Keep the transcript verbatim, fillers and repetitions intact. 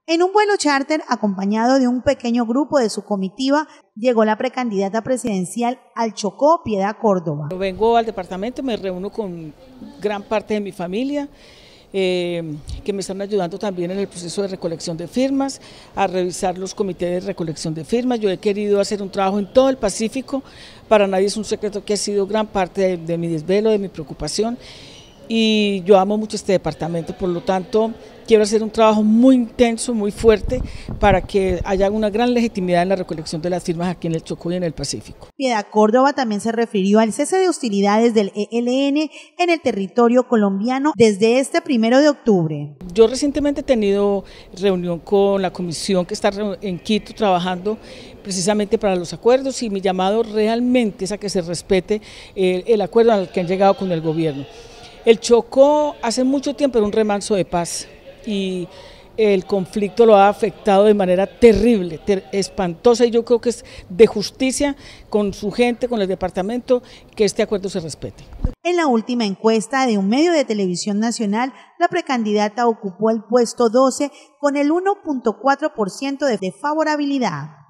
En un vuelo charter, acompañado de un pequeño grupo de su comitiva, llegó la precandidata presidencial al Chocó, Piedad Córdoba. Vengo al departamento, me reúno con gran parte de mi familia, eh, que me están ayudando también en el proceso de recolección de firmas, a revisar los comités de recolección de firmas. Yo he querido hacer un trabajo en todo el Pacífico, para nadie es un secreto que ha sido gran parte de, de mi desvelo, de mi preocupación, y yo amo mucho este departamento, por lo tanto quiero hacer un trabajo muy intenso, muy fuerte, para que haya una gran legitimidad en la recolección de las firmas aquí en el Chocó y en el Pacífico. Piedad Córdoba también se refirió al cese de hostilidades del E L N en el territorio colombiano desde este primero de octubre. Yo recientemente he tenido reunión con la comisión que está en Quito trabajando precisamente para los acuerdos, y mi llamado realmente es a que se respete el, el acuerdo al que han llegado con el gobierno. El Chocó hace mucho tiempo era un remanso de paz, y el conflicto lo ha afectado de manera terrible, ter, espantosa, y yo creo que es de justicia con su gente, con el departamento, que este acuerdo se respete. En la última encuesta de un medio de televisión nacional, la precandidata ocupó el puesto doce con el uno punto cuatro por ciento de favorabilidad.